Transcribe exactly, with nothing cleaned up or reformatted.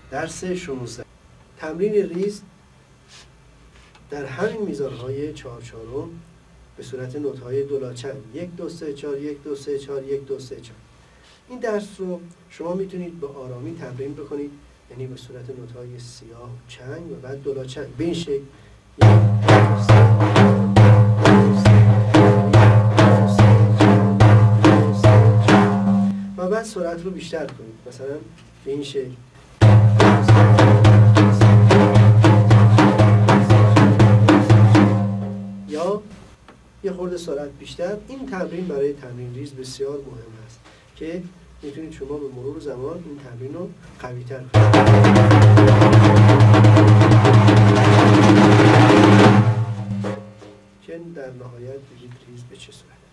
درس شانزده. تمرین ریز در همین میزانهای چهار چهارم به صورت نوت‌های دولاچنگ یک دو سه چهار یک دو سه چهار یک دو سه چهار. این درس رو شما میتونید به آرامی تمرین بکنید، یعنی به صورت نوت‌های سیاه چنگ و بعد دولاچنگ به این شکل یک دو سه و بعد سرعت رو بیشتر کنید، مثلا به این شکل یا یه خورده سرعت بیشتر. این تمرین برای تمرین ریز بسیار مهم است که میتونید شما به مرور زمان این تمرین رو قوی تر کنید. که در نهایت بگید ریز به چه صورت.